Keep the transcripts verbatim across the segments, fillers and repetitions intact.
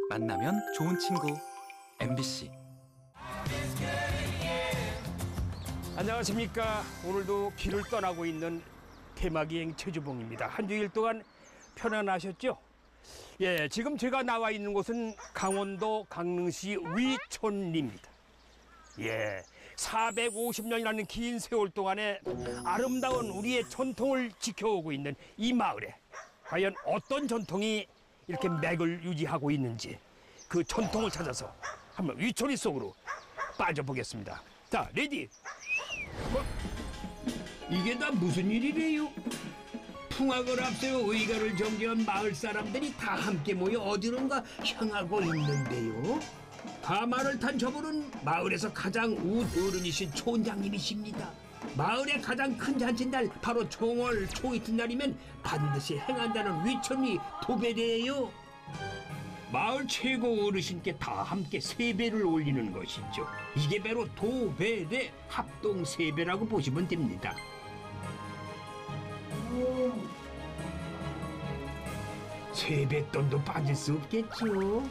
만나면 좋은 친구 엠비씨. 안녕하십니까. 오늘도 길을 떠나고 있는 대마기행 최주봉입니다. 한 주일 동안 편안하셨죠? 예, 지금 제가 나와 있는 곳은 강원도 강릉시 위촌리입니다. 예, 사백오십 년이라는 긴 세월 동안에 아름다운 우리의 전통을 지켜오고 있는 이 마을에 과연 어떤 전통이 이렇게 맥을 유지하고 있는지 그 전통을 찾아서 한번 위촌리 속으로 빠져보겠습니다. 자, 레디! 뭐, 이게 다 무슨 일이래요? 풍악을 앞세워 의가를 정지한 마을 사람들이 다 함께 모여 어디론가 향하고 있는데요. 가마를 탄 저분은 마을에서 가장 우드 어른이신 촌장님이십니다. 마을의 가장 큰 잔칫날 바로 정월 초이튿날이면 반드시 행한다는 위촌리 도배대예요. 마을 최고 어르신께 다 함께 세배를 올리는 것이죠. 이게 바로 도배대 합동세배라고 보시면 됩니다. 세뱃돈도 빠질 수 없겠죠.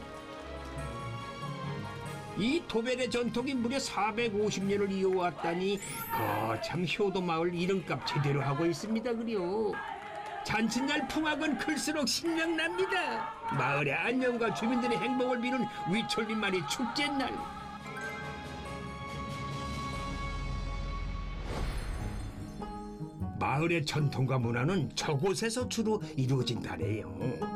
이 도배대 전통이 무려 사백오십 년을 이어왔다니 거참 효도마을 이름값 제대로 하고 있습니다. 그려 잔칫날 풍악은 클수록 신명납니다. 마을의 안녕과 주민들의 행복을 비는 위촌리만의 축제날. 마을의 전통과 문화는 저곳에서 주로 이루어진다래요.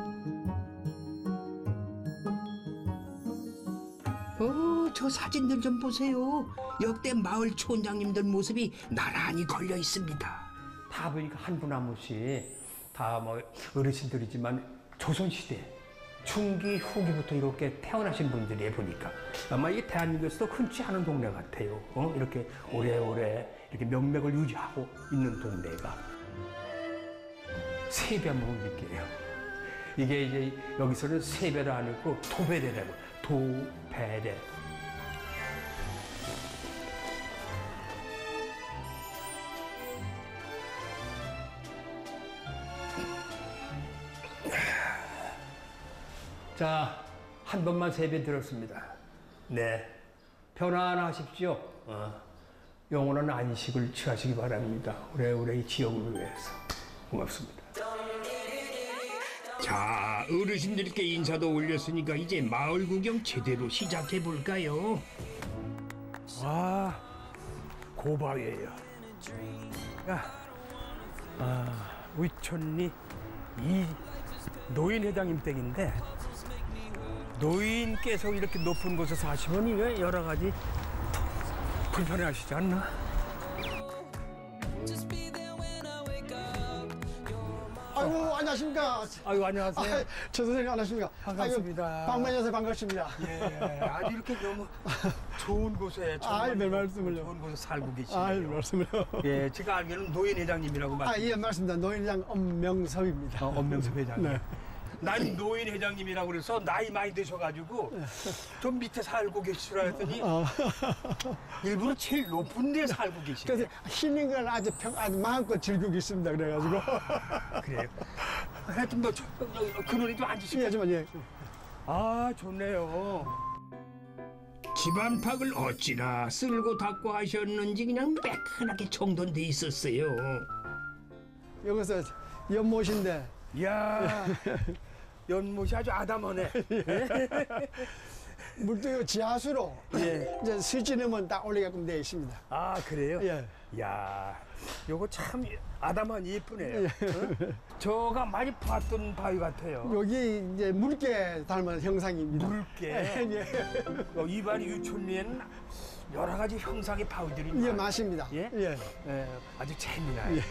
어, 저 사진들 좀 보세요. 역대 마을 촌장님들 모습이 나란히 걸려 있습니다. 다 보니까 한 분 한 분씩 다 뭐 어르신들이지만 조선시대 중기 후기부터 이렇게 태어나신 분들이 보니까 아마 이 대한민국에서도 흔치 않은 동네 같아요. 어? 이렇게 오래오래 이렇게 명맥을 유지하고 있는 동네가 세배 한번 볼게요. 이게 이제 여기서는 세배가 아니고 도배대라고. 도배대. 자, 한 번만 세배 드렸습니다. 네, 편안하십시오. 어. 영원한 안식을 취하시기 바랍니다. 오래오래 이 지역을 위해서. 고맙습니다. 자, 어르신들께 인사도 올렸으니까 이제 마을 구경 제대로 시작해 볼까요? 와, 고바위예요. 야, 아, 위촌리 이 노인 회장님 댁인데 노인께서 이렇게 높은 곳에 사시면 왜 여러 가지 불편해하시지 않나? 아이고, 안녕하십니까. 아유, 안녕하세요. 아, 저 선생님 안녕하십니까. 반갑습니다. 방문해서 반갑습니다. 예, 아주 이렇게 너무 좋은 곳에 아이, 별 말씀을요. 좋은 곳에 살고 계시네요. 아이, 말씀을요. 예, 제가 알기로는 노인 회장님이라고 아, 말씀. 예, 맞습니다. 노인장 엄명섭입니다. 어, 엄명섭 회장님. 네. 난 노인 회장님이라고 그래서 나이 많이 드셔가지고 좀 밑에 살고 계시라 했더니 어. 일부러 제일 높은 데 살고 계시네요. 그래서 쉬는 건 아주 평, 아주 마음껏 즐기고 있습니다. 그래가지고. 그래요. 하여튼 너, 저, 그 노래 좀 앉으시고. 예, 좀, 예. 아, 좋네요. 집안팍을 어찌나 쓸고 닦고 하셨는지 그냥 매끈하게 정돈돼 있었어요. 여기서 연못인데. 이야, 연못이 아주 아담하네. 물도 지하수로 예. 이제 수지내면 딱 올리게끔 되어 있습니다. 아, 그래요? 예. 이야, 요거 참 아담한 예쁘네요. 어? 저가 많이 봤던 바위 같아요. 여기 이제 물개 닮은 형상입니다. 물개. 예. 어, 이 바위 유촌리에는 여러 가지 형상의 바위들이 예, 많아요. 맞습니다. 예? 예. 예, 아주 재미나요. 예.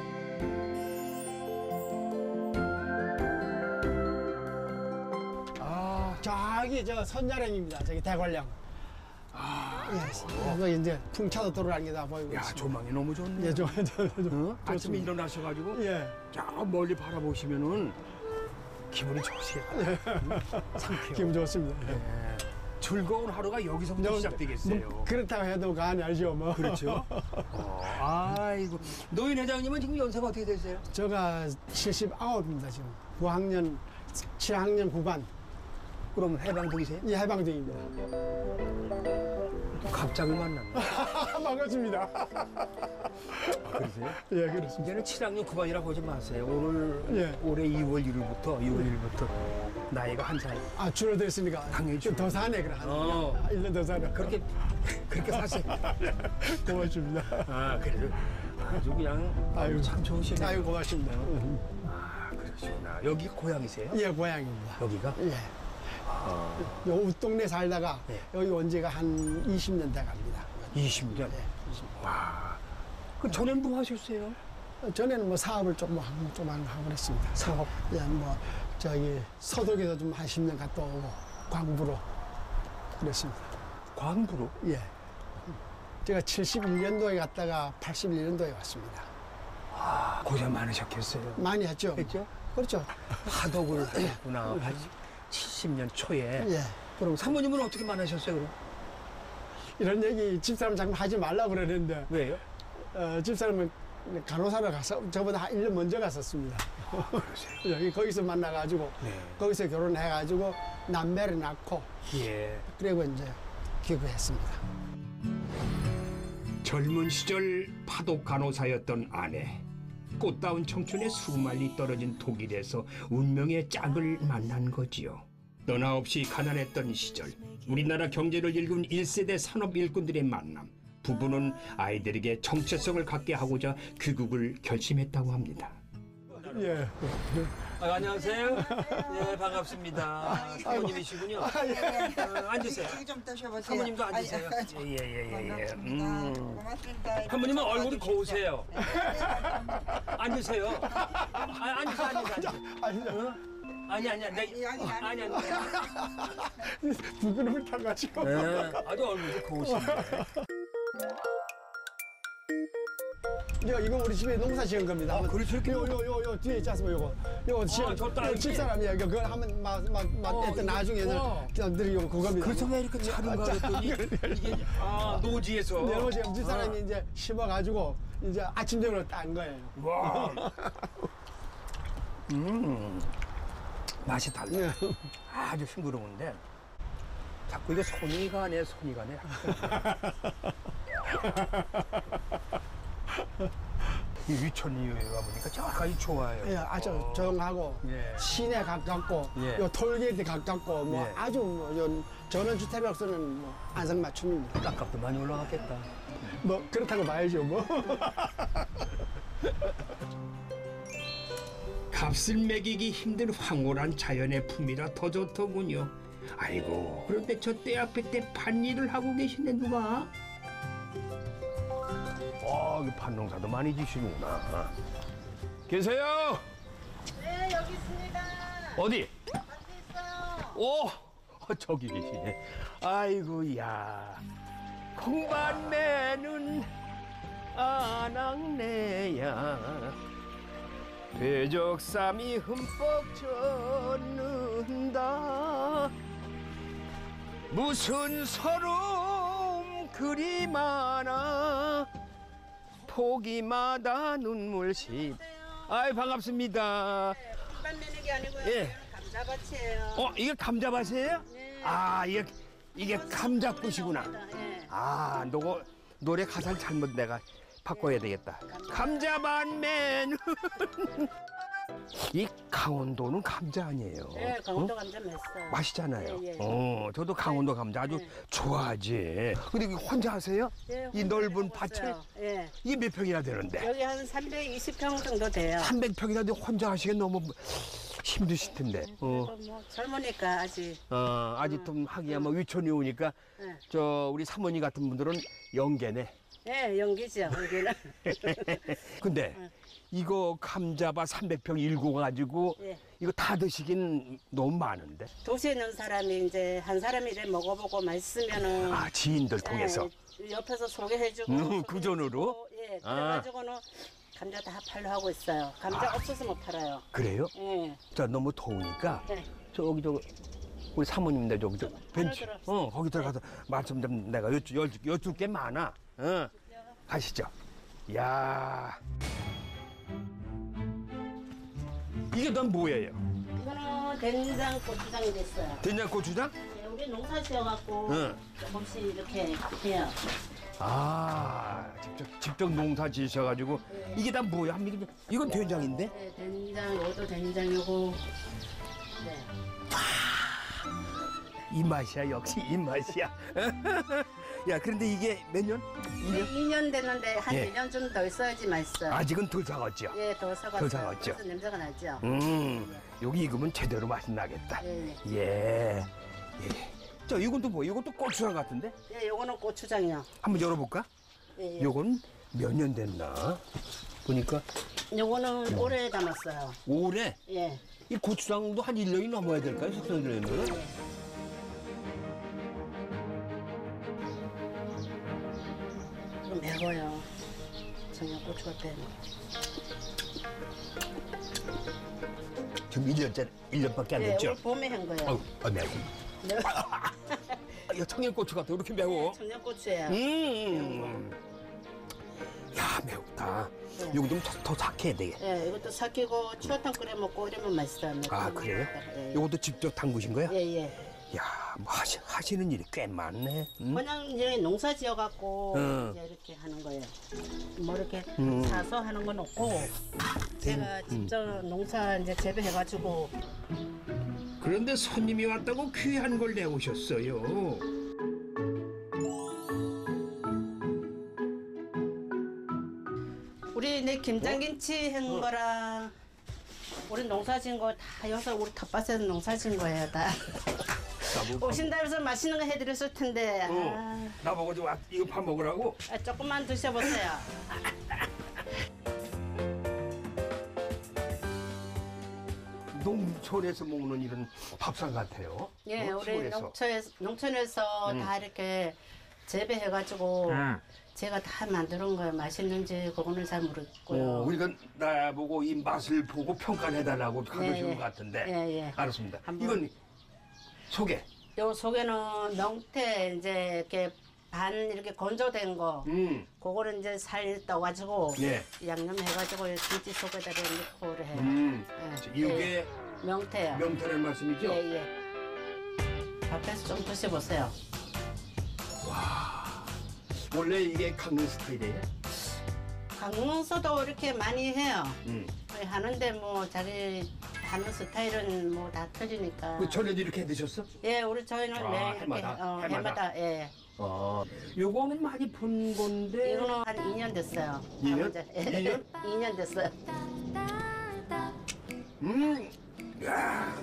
아, 저기 저 선자령입니다. 저기 대관령. 아, 예. 여기 이제 풍차도 돌아가는 게 다 보이고 야, 있습니다. 조망이 너무 좋네. 예, 좋아요, 좋아요, 좋아요. 어? 아침에 일어나셔가지고 예. 저 멀리 바라보시면은 기분이 좋으세요. 상쾌해요. 기분 좋습니다. 예. 예. 즐거운 하루가 여기서부터 너- 시작되겠어요. 뭐 그렇다고 해도 간이 알죠, 뭐. 그렇죠. 어, 아이고. 노인 회장님은 지금 연세가 어떻게 되세요? 제가 칠십구입니다, 지금. 구 학년, 칠 학년 구 반. 그럼 해방동이세요? 예, 해방동입니다. 갑작을 만났네. 반갑습니다. 그러세요? 예, 그렇습니다. 이제는 칠 학년 구 반이라고 하지 마세요. 오늘 예. 올해 이월 일일부터 이월 일일부터 나이가 한 살. 아, 줄어들었으니까. 당연히 좀더 사네, 그래. 한 어. 일 년 더 사네. 그렇게 그렇게 사세요. 고맙습니다. 아 그래도 아주 그냥 아유, 아유. 참 좋으시네요. 아유, 고맙습니다. 아 그러시구나. 여기 고향이세요? 예, 고향입니다. 여기가? 예. 요 웃동네 살다가 네. 여기 온 지가 한 이십 년 돼 갑니다. 이십 년. 예. 와. 그 전엔 뭐 하셨어요? 전에는 뭐 사업을 조금 하고, 좀 하고 그랬습니다. 사업. 예, 뭐, 저기, 서독에서 좀 한 십 년 갔다 오고, 광부로 그랬습니다. 광부로? 예. 제가 칠십일 년도에 갔다가 팔십일 년도에 왔습니다. 아, 고생 많으셨겠어요. 많이 했죠? 했죠? 그렇죠. 하덕을 하셨구나. 칠십 년 초에. 예. 그럼 사모님은 어떻게 만나셨어요, 그럼? 이런 얘기 집사람 자꾸 하지 말라고 그러는데, 왜요? 어, 집사람은 간호사를 가서 저보다 한 일 년 먼저 갔었습니다. 그러세요? 여기 거기서 만나가지고, 네. 거기서 결혼해가지고, 남매를 낳고, 예. 그리고 이제 귀국했습니다. 젊은 시절 파독 간호사였던 아내. 꽃다운 청춘의 수말리 떨어진 독일에서 운명의 짝을 만난 거지요. 너나 없이 가난했던 시절 우리나라 경제를 일군 일 세대 산업 일꾼들의 만남. 부부는 아이들에게 정체성을 갖게 하고자 귀국을 결심했다고 합니다. 예. 아, 안녕하세요. 예, 반갑습니다. 사모님이시군요. 어, 앉으세요. 이거 좀 드셔보세요. 사모님도 앉으세요. 아니, 아니, 예, 예, 예, 예. 반갑습니다. 음. 고맙습니다. 사모님은 얼굴이 도와주십시오. 고우세요. 네, 감사합니다. 앉으세요. 아, 앉으세요, 앉으세요. 아니, 어? 아니, 아니, 아니, 아니, 아니, 아니, 아니. 부끄러움을 타가지고. 네, 아주 얼굴이 고우신데. 이거, 이거 우리 집에 농사 지은 겁니다. 아, 그래, 저렇게 요, 요, 요, 요 뒤에 있지 않습니까, 요거. 요거 지은, 저 딸기? 요 집사람이야. 이거 그걸 한번 막, 막, 막, 어, 했던 이거, 나중에는 어. 그냥 드리고 그겁니다. 그래서 왜 이렇게 차른가 그랬더니 이게 아 노지에서 네, 뭐 지금 집사람이 이제 심어가지고 이제 아침적으로 딴 거예요. 와. 음 맛이 달라. 네. 아주 싱그러운데 자꾸 이게 손이 가네 손이 가네. 이 위천이에 가보니까 저까지 좋아요. 예, 아주 어. 조용하고 예. 시내 가깝고 예. 요 톨게이트 가깝고 뭐 예. 아주 뭐 요 전원주택으로서는 뭐 안성맞춤입니다. 땅값도 많이 올라갔겠다. 뭐 그렇다고 봐야죠 뭐. 값을 매기기 힘든 황홀한 자연의 품이라 더 좋더군요. 아이고, 그런데 저 때 앞에 때 밭일을 하고 계시네 누가? 아, 이 밭농사도 많이 지시는구나. 계세요? 네, 여기 있습니다. 어디? 밖에 있어요. 오, 어, 저기 계시네. 아이고, 야, 콩밭매는 아낙네야. 돼적삼이 흠뻑 젖는다. 무슨 서러움 그리 많아. 포기마다 눈물씩. 아이 반갑습니다. 콩밭 내는 게 아니고요. 예. 감자밭이에요. 어 이게 감자밭이에요? 네. 아 이게 이게 감자꽃이구나. 예. 아 노 노래 가사를 잘못 내가 바꿔야 되겠다. 감자밭맨. 이 강원도는 감자 아니에요? 네, 강원도 어? 감자 맛있어요. 맛있잖아요. 예, 예. 어, 저도 강원도 감자 아주 네. 좋아하지. 근데 이거 혼자 하세요? 예, 이 혼자 넓은 해먹고 밭을? 있어요. 예. 이게 몇 평이나 되는데? 여기 한 삼백이십 평 정도 돼요. 삼백 평이나 되는데 혼자 하시기 너무 힘드실 텐데. 어, 그래도 뭐 젊으니까 아직. 어 아직 좀 하기야 뭐 위촌이 오니까 예. 저 우리 사모님 같은 분들은 연계네. 예, 연기죠. 여기는. 근데 이거 감자밭 삼백 평 일고 가지고 예. 이거 다 드시긴 너무 많은데. 도시에 있는 사람이 이제 한 사람이 이제 먹어보고 맛있으면은 아 지인들 통해서. 예, 옆에서 소개해주고 음, 그 전으로? 예, 아. 그래가지고는 감자 다 팔로 하고 있어요. 감자 없어서 못 팔아요. 그래요? 예. 자 너무 더우니까 네. 저기 저 우리 사모님네 저기 저 벤치 들어갑시다. 어 거기 들어가서 말씀 좀 내가 여쭈 여쭈 여쭐 게 많아. 어 가시죠. 야 이게 넌 뭐예요? 이거는 된장 고추장이 됐어요. 된장 고추장? 예, 우리 농사 지어갖고 응. 조금씩 이렇게 해요. 아, 직접 직접 농사 지으셔가지고 이게 다 뭐야? 한 이게 이건 된장인데? 네, 된장, 요도 된장이고. 네. 이 맛이야, 역시 이 맛이야. 야, 그런데 이게 몇 년? 이 년? 이 년 됐는데 한 예. 일 년 좀 더 있어야지 맛있어요. 아직은 덜 사갔죠. 예, 더 사갔어요. 더 사갔죠. 그래서 냄새가 나죠. 음, 여기 익으면 제대로 맛이 나겠다. 예, 예. 예. 예. 저 이건 또 뭐? 이것도 고추장 같은데? 예, 요거는 고추장이요. 한번 열어볼까? 예, 예. 요건 몇 년 됐나? 보니까 요거는 오래 담았어요. 올해 예. 이 고추장도 한 일 년이 넘어야 될까요? 숙성되려면? 좀 매워요. 청양고추 같아요. 지금 일 년짜리, 일 년밖에 안 예, 됐죠? 올 봄에 한 거예요. 아우, 아, 매워. 네. 이거 청양고추 같아. 이렇게 매워. 청양고추예요. 음. 야, 매웠다. 네. 이거 좀 더 삭혀야 되게. 예, 이것도 삭히고 추어탕 끓여 먹고 이러면 맛있어요. 아, 그래요? 예, 이것도 직접 담그신 거야? 예, 예. 야, 뭐 하시, 하시는 일이 꽤 많네. 음? 그냥 이제 농사 지어갖고 응. 이제 이렇게 하는 거예요. 뭐 이렇게 음. 사서 하는 건 없고 제가 직접 농사 이제 재배해가지고 그런데 손님이 왔다고 귀한 걸 내오셨어요. 우리 내 김장김치 한 거랑 우리 농사 지은 거 다 여기서 우리 텃밭에서 농사 지은 거예요 다. 나보고, 오신다 해서 맛있는 거 해드렸을 텐데 아, 어, 나보고 좀 와, 이거 밥 먹으라고? 아, 조금만 드셔보세요. 농촌에서 먹는 이런 밥상 같아요. 예, 어, 우리 시골에서. 농촌에서, 농촌에서 다 이렇게 재배해가지고 음. 제가 다 만드는 거예요. 맛있는지 그거는 잘 모르겠고요. 어, 그러니까 나보고 이 맛을 보고 평가를 해달라고 하시는 예. 것 같은데. 예, 예. 알았습니다. 한번. 이건 소개. 요 속에는 명태 이제 이렇게 반 이렇게 건조된 거, 음. 그거를 이제 살 떠가지고 예. 양념해가지고 김치 속에다 넣고 그래 해요. 음. 예. 이게 예. 명태요. 명태라는 말씀이죠? 예, 예. 밥에서 좀 드셔보세요. 원래 이게 강릉 스타일이에요? 강릉서도 이렇게 많이 해요. 음. 하는데 뭐 자기 하는 스타일은 뭐 다 틀리니까. 그 전에도 이렇게 해 드셨어? 예, 우리 저희는 아, 매일 이렇게 해마다? 어, 해마다? 해마다 예. 아, 요거는 많이 본 건데. 이거는 한 이 년 됐어요. 이 년? 이제. 이 년? 이 년 됐어요. 음. 야.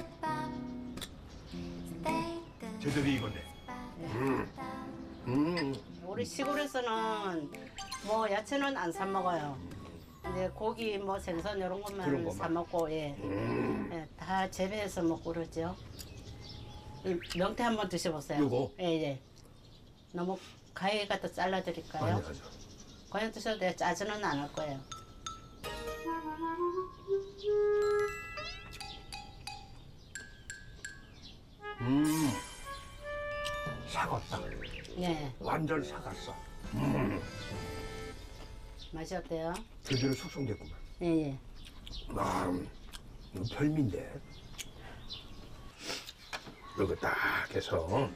제대로 익었네. 음. 음. 우리 시골에서는 뭐 야채는 안 사 먹어요. 근데 고기 뭐 생선 이런 그런 것만 것만. 사 먹고 예. 음. 예, 다 재배해서 먹고 그러죠. 이 명태 한번 드셔보세요. 요거? 예, 예. 너무 가위 갖다 잘라드릴까요? 아니, 아니. 그냥 드셔도 돼요. 짜지는 않을 거예요. 음. 사갔다. 예. 완전 사갔어. 맛이 어때요? 제대로 숙성됐구만. 예, 예. 아, 이거 별미인데. 이거 딱 해서.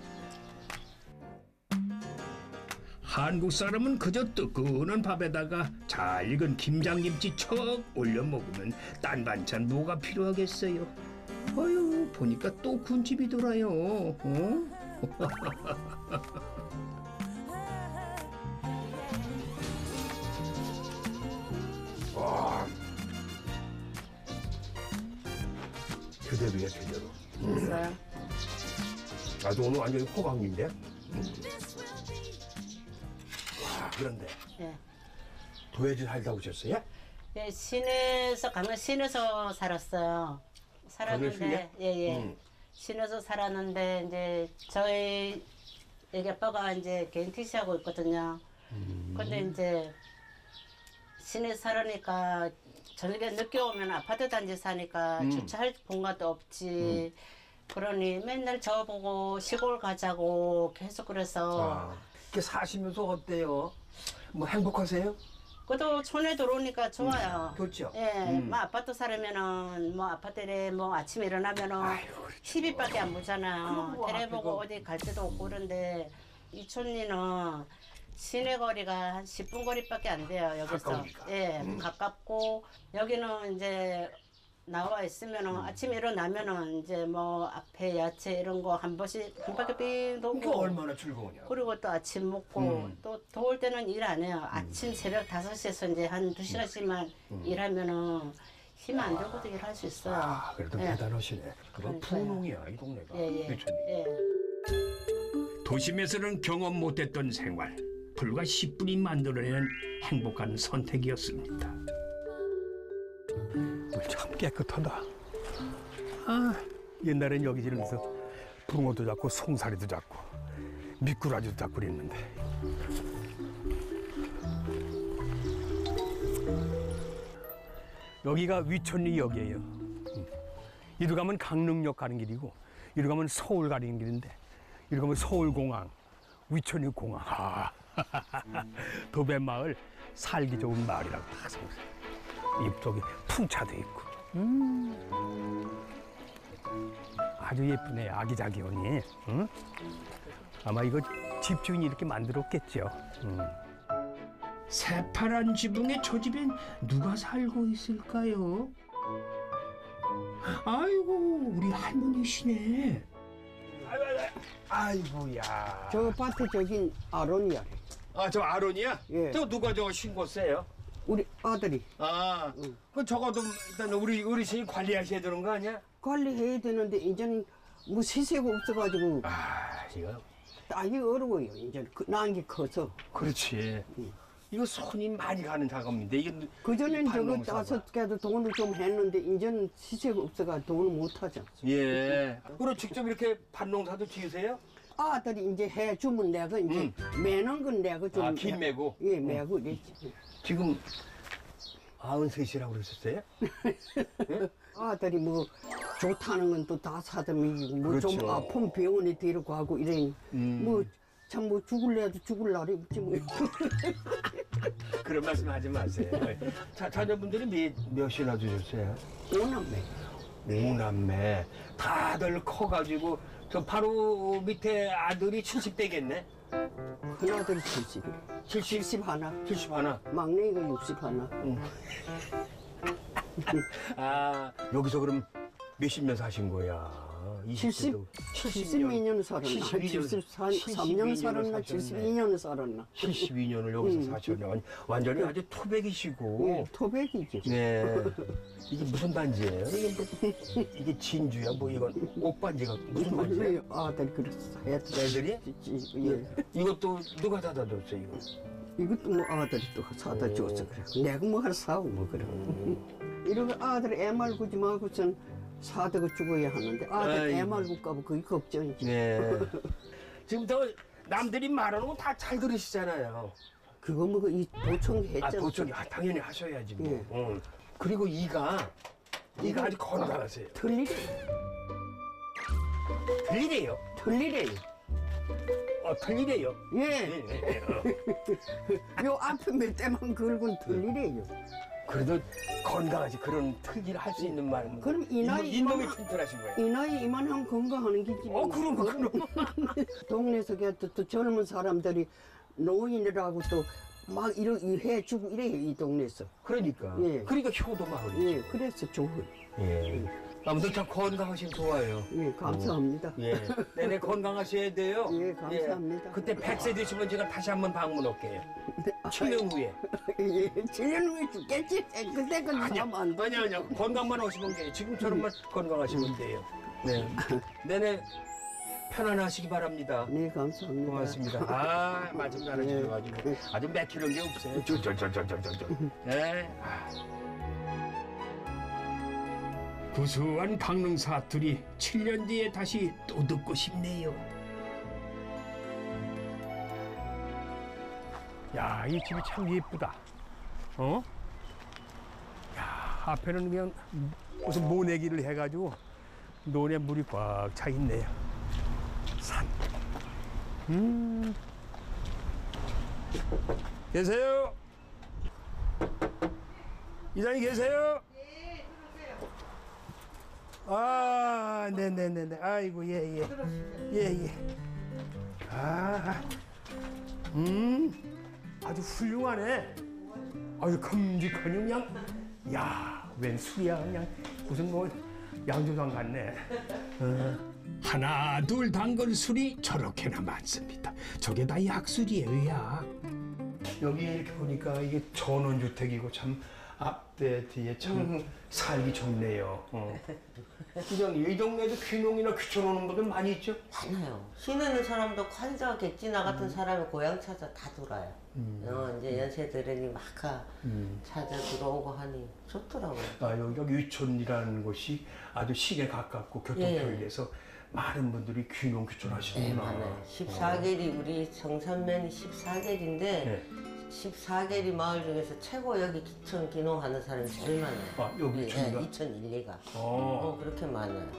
한국 사람은 그저 뜨끈한 밥에다가 잘 익은 김장김치 척 올려 먹으면 딴 반찬 뭐가 필요하겠어요. 어휴, 보니까 또 군집이 돌아요. 어? 와, 제대로야 제대로. 있어요? 나도 오늘 완전히 호강인데. 와, 그런데 예. 도예지 살다 오셨어요? 예, 시내에서 강릉 시내에서 살았어요. 강릉 시내? 살았는데 예예. 음. 시내에서 살았는데 이제 저희 애기 아빠가 이제 개인 택시 하고 있거든요. 음. 근데 이제 시내 살으니까 저녁에 늦게 오면 아파트 단지 사니까 음. 주차할 공간도 없지. 그러니 맨날 저보고 시골 가자고 계속 그래서 아, 이렇게 사시면서 어때요? 뭐 행복하세요? 그것도 촌에 들어오니까 좋아요. 좋죠. 예, 음. 뭐 아파트 살면은 뭐 아파트에 뭐 아침에 일어나면은 티비밖에 안 보잖아요. 그거 테레 보고 앞에가- 어디 갈 데도 없고 그런데 이촌리는 시내 거리가 한 십 분 거리밖에 안 돼요. 여기서. 가까우니까. 예, 가깝고 여기는 이제 나와 있으면은 아침에 일어나면은 이제 뭐 앞에 야채 이런 거 한 번씩 한 바퀴 삥 그게 돌고 얼마나 즐거우냐. 그리고 또 아침 먹고 음. 또 더울 때는 일 안 해요. 아침 새벽 다섯 시에서 이제 한 두 시간씩만 일하면은 힘 안 들고도 일할 수 있어요. 아, 그래도 예. 대단하시네. 그건 그러니까요. 분홍이야, 이 동네가. 예, 예. 유천이. 예. 도심에서는 경험 못했던 생활. 불과 십 분이 만들어낸 행복한 선택이었습니다. 참 깨끗하다. 아, 옛날엔 여기 지르면서 붕어도 잡고 송사리도 잡고 미꾸라지도 잡고 그랬는데. 여기가 위천리역이에요. 음. 이리 가면 강릉역 가는 길이고 이리 가면 서울 가는 길인데 이리 가면 서울공항, 위천리공항. 아, 도배마을 살기 좋은 마을이라고 다 생각해요. 이쪽에 풍차도 있고. 음. 아주 예쁘네, 아기자기하니. 응? 아마 이거 집주인이 이렇게 만들었겠죠. 음. 새파란 지붕의 저 집엔 누가 살고 있을까요? 아이고, 우리 할머니시네. 아이고야. 저 밭에 저긴 아론이야. 아, 저 아론이야? 예. 저 누가 저 신고 세요? 우리 아들이 아, 그 적어도 일단 우리 어르신이 관리하셔야 되는 거 아니야? 관리해야 되는데 이제는 뭐 시세가 없어가지고 아, 이거 따기 어려워요. 이제 그, 난 게 커서. 그렇지. 이거 손이 많이 가는 작업인데 이게 그전엔 저거 반농사가. 다섯 개도 돈을 좀 했는데 이제는 시세가 없어가 돈을 못 하죠. 예. 그럼 직접 이렇게 밭농사도 지으세요? 아들이 이제 해주면 내가 이제 매는 건 내가 좀. 아, 길 메고? 예, 매고 이랬지. 지금 아흔셋이라고 그러셨어요? 아들이 뭐 좋다는 건 또 다 사다 먹이고 뭐 좀 그렇죠. 아픈 병원에 데리고 가고 이래. 음. 뭐 참 뭐 죽을래도 죽을 날이 없지 뭐. 그런 말씀 하지 마세요. 자, 자녀분들이 몇, 몇이나 주셨어요? 오남매. 오남매. 다들 커가지고 저 바로 밑에 아들이 칠십 대겠네? 큰아들이 칠십. 칠십? 칠십 하나. 칠십 하나. 막내가 육십 하나. 아, 여기서 그럼 몇십 년 사신 거야? 칠십, 칠십이 년 살았나? 칠십삼 년 살았나? 칠십이 년 살았나? 칠십이 년을 여기서 사셨네. 완전히 아주 토백이시고. 예, 토백이지. 네. 이게 무슨 반지예요? 이게, 뭐, 이게 진주야? 뭐 이건 옥반지가 무슨 반지야? 우리 아들 그랬어. 애들이? 예. 이것도 누가 사다 줬어요, 이거? 이것도 뭐 아들이 또 사다 줬어 그래. 내가 뭐 하나 사고 뭐 그래. 이러고 아들 애 말고지 말고선 사다가 죽어야 하는데 아들 애 아이고. 말고까봐 그게 걱정이지. 네. 지금 더 남들이 말하는 거 다 잘 들으시잖아요. 그거 뭐이 보청 했잖아. 아, 도청이 아, 당연히 하셔야지 뭐. 예. 응. 그리고 이가 이가 아주 건강하세요. 틀리래. 들리래요? 틀리래요. 어, 틀리래요. 예. 예, 예, 예. 어. 요 앞에 몇 대만 걸고는 틀리래요. 그래도 건강하지 그런 특기를 할 수 있는 말. 그럼 이 나이 인놈이 이만- 튼튼하신 거예요. 이 나이 이만하면 건강하는 게지. 어, 그럼, 그럼. 동네에서 또, 또 젊은 사람들이 노인이라고 또 막 이러 해주고 이래요 이 동네에서. 그러니까. 예. 그러니까 효도 마을이. 예, 그래서 좋아요. 예. 아무튼 참 건강하시면 좋아요. 예, 감사합니다. 예. 내내 건강하셔야 돼요. 예, 감사합니다. 예. 그때 백 세 되시면 제가 다시 한번 방문 올게요. 아, 칠 년 후에. 예, 칠 년 후에 죽겠지. 그때까지 하면 안 돼. 아니요, 아니요. 건강만 오시면 돼요. 지금처럼만 건강하시면 돼요. 네. 내내 편안하시기 바랍니다. 네, 감사합니다. 고맙습니다. 아, 말씀 잘해주셔가지고 아주 맥히는 게 없어요. 저저저저저저. 네. 구수한 강릉 사투리 칠 년 뒤에 다시 또 듣고 싶네요. 야, 이 집이 참 예쁘다. 어? 야, 앞에는 그냥 무슨 모내기를 해가지고 논에 물이 꽉 차 있네요. 산. 음. 계세요? 이장님 계세요? 네, 들어오세요. 아, 네네네네. 아이고, 예, 예. 예, 예. 아, 음, 아주 훌륭하네. 아주 큼직하니 그냥. 야, 웬 술이야, 그냥. 무슨 뭐, 양조장 같네. 어. 하나 둘 담근 술이 저렇게나 많습니다. 저게 다 약술이에요, 약. 여기 이렇게 보니까 이게 전원주택이고 참 앞에 뒤에 참 살기 좋네요. 어. 이장님, 이 동네에도 귀농이나 귀촌 오는 분들 많이 있죠? 많아요. 시내는 사람도 관자 객지 나 같은 사람이 고향 찾아 다 돌아요. 음. 어, 이제 연세 들으니 막 음. 찾아 들어오고 하니 좋더라고요. 아, 여기가 유촌이라는 곳이 아주 시내 가깝고 교통편이라서 많은 분들이 귀농 귀촌 네, 하시는구나. 많아요. 십사 계리 우리 성산면이 십사 계리인데 네. 십사 계리 마을 중에서 최고 여기 기촌 귀농하는 사람이 제일 많아요. 아, 여기 유촌이가? 네, 이천일, 이가. 어. 어, 그렇게 많아요.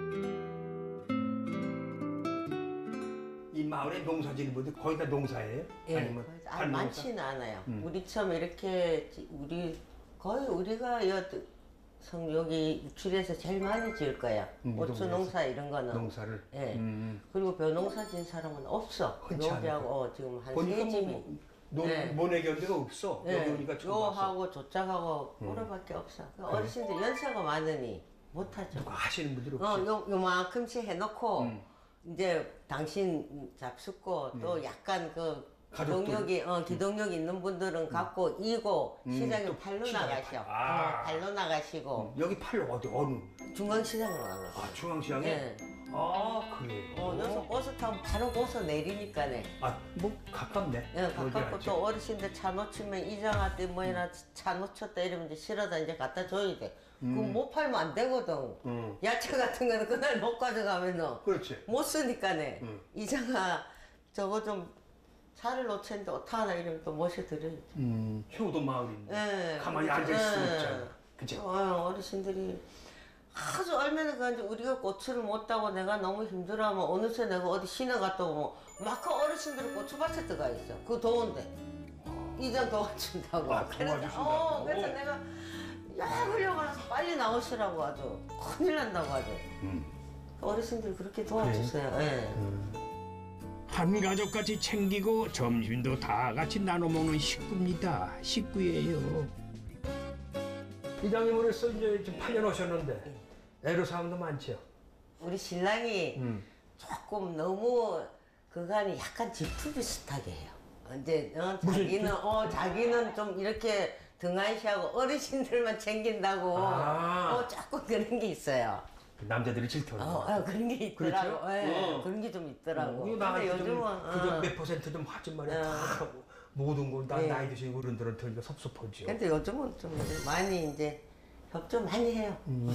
이 마을에 농사 지는 분들 거의 다 농사예요? 예, 아니면 거의- 아, 다른 농사? 많지는 않아요. 음. 우리처럼 이렇게 지- 우리 거의 우리가 여, 성 여기 우출에서 제일 많이 지을 거야. 음, 이 고추 동네에서? 농사 이런 거는. 농사를? 예. 음. 그리고 벼농사 지은 사람은 없어. 흔치 여기하고 어, 지금 한 보니까 세 집이. 뭐, 노, 네. 모내견대가 없어. 예, 여기 오니까 처음 봤어. 요하고 조짝하고 꼬라밖에 없어. 그 어르신들 연세가 많으니 못하죠. 누가 하시는 분들이 어, 없지. 요, 요만큼씩 해놓고 음. 이제 당신 잡숫고 또 약간 그 가족들. 기동력이 어 기동력 있는 분들은 갖고 이고 음, 시장에 또 팔로 시장에 나가셔. 팔- 아. 어, 팔로 나가시고 여기 팔로 어디 어느? 중앙시장으로 나가셔. 아, 중앙시장에? 예. 아, 그래. 어, 여기서 버스 타면 바로 거기서 내리니까네. 아, 뭐 가깝네. 예, 가깝고 여기 또 어르신들 차 놓치면 이장한테 뭐이나 차 놓쳤다 이러면 이제 실어다 이제 갖다 줘야 돼. 그거 못 팔면 안 되거든. 음. 야채 같은 거는 그날 못 가져가면은 그렇지. 못 쓰니까네. 음. 이장아 저거 좀 차를 놓쳤는데 어떡하나 이러면 또 모셔드려야지. 음, 효도 마을인데. 예. 가만히 그렇죠. 앉을 수 예. 없잖아. 그치? 어, 어르신들이 아주 얼마나 그런지 우리가 고추를 못 따고 내가 너무 힘들어하면 어느새 내가 어디 시내 갔다 오면 막 그 어르신들이 고추밭에 들어가 있어. 그 더운데. 이장 도와준다고. 아, 그래서, 도와주신다고? 어, 그래서 내가 야 흘려가서 빨리 나오시라고 아주 큰일 난다고 아주. 음. 어르신들 그렇게 도와주세요. 예. 한 가족같이 챙기고 점심도 다 같이 나눠 먹는 식구입니다. 식구예요. 이장님으로서 이제 지금 팔 년 오셨는데 애로사항도 많죠? 우리 신랑이 음. 조금 너무 그간이 약간 질투 비슷하게 해요. 이제 어, 무슨 자기는 어 자기는 좀 이렇게 등한시하고 어르신들만 챙긴다고 아. 어 조금 그런 게 있어요. 남자들이 질투하는 어, 거. 어, 그런 게 있더라고. 그렇죠? 예, 어. 그런 게 좀 있더라고. 이거 나한테 근데 좀 요즘은 그저 어. 몇 퍼센트 좀 하지 말이야. 어. 다 하고 모든 걸 다 예. 나이 드신 어른들은 들으니까 섭섭하죠. 근데 요즘은 좀 많이 이제 협조 많이 해요. 음.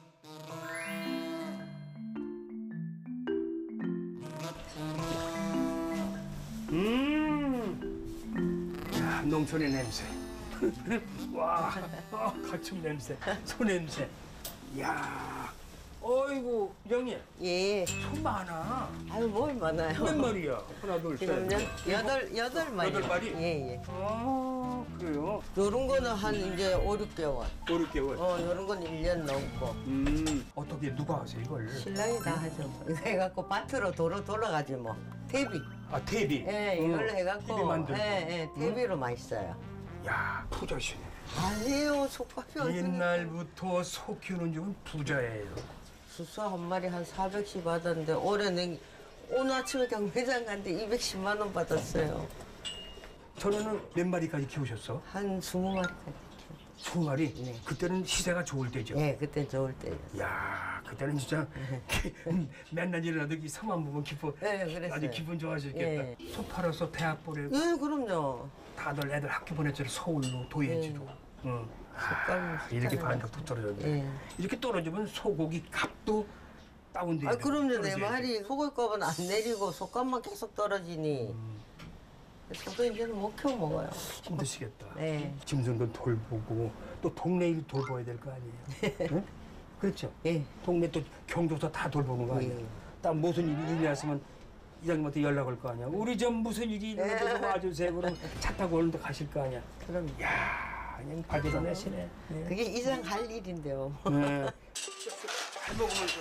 음, 야, 농촌의 냄새. 와, 어, 가축 냄새, 소 냄새. 야, 어이구, 이장님, 예. 소 많아. 아유 뭘 많아요. 몇 마리야? 하나, 둘, 셋. 지금요 여덟 여덟 마리. 여덟 마리? 예 예. 아, 그래요? 요런 거는 한 이제 오, 육 개월. 오, 육 개월. 어, 요런 건 일 년 넘고. 음, 어떻게 누가 하세요 이걸? 신랑이 다 하죠. 이거 해갖고 밭으로 도로 돌아가지 뭐. 퇴비. 아, 퇴비. 예, 이걸로 어, 해갖고. 퇴비 만들고. 예, 예, 퇴비로 많이 써요. 야, 부자시네. 아니에요, 속밥이 어디. 옛날부터 소 키우는 집은 부자예요. 수수 한 마리 한 사백씩 받았는데 올해는 오늘 아침에 경매장 갔는데 이백십만 원 받았어요. 전에는 몇 마리까지 키우셨어? 한 이십 마리까지. 스무 마리? 네. 그때는 시세가 좋을 때죠? 예, 그때 좋을 때였어요. 야, 그때는 진짜 맨날 일어나도 이 소만 보면 기뻐. 네, 그랬어요. 아주 기분 좋아하셨겠다. 예. 소 팔아서 대학 보내고 예, 그럼요. 다들 애들 학교 보냈잖아. 서울로, 도예지로. 응. 아, 색깔이 이렇게 진짜 반격도 떨어졌네. 예. 이렇게 떨어지면 소고기 값도 다운돼야 아, 돼. 그럼요. 내 떨어져야지. 말이 소고기값은 안 내리고 속값만 계속 떨어지니. 저도 이제는 못 키워 먹어요. 힘드시겠다. 네. 짐승도 돌보고 또 동네 일 돌봐야 될 거 아니에요. 응? 그렇죠? 예. 동네 또 경조사 다 돌보는 거 아니에요. 예. 딱 무슨 일이 일어났으면 이장님한테 연락할 거 아니야. 우리 좀 무슨 일이 일어나서 와주세요. 그럼 차 타고 오는데 가실 거 아니야. 그럼 야, 야, 그냥 바지로 내시네. 예. 그게 이장 할 일인데요. 네. 잘 먹으면서.